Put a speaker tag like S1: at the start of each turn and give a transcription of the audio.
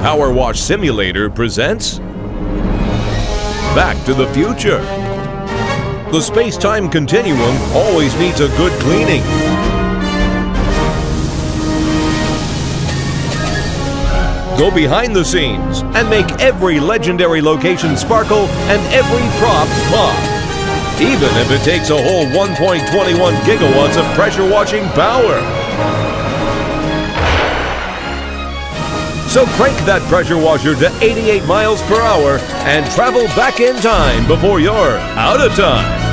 S1: Power Wash Simulator presents Back to the Future. The space-time continuum always needs a good cleaning. Go behind the scenes and make every legendary location sparkle and every prop pop. Even if it takes a whole 1.21 gigawatts of pressure washing power. So crank that pressure washer to 88 miles per hour and travel back in time before you're out of time.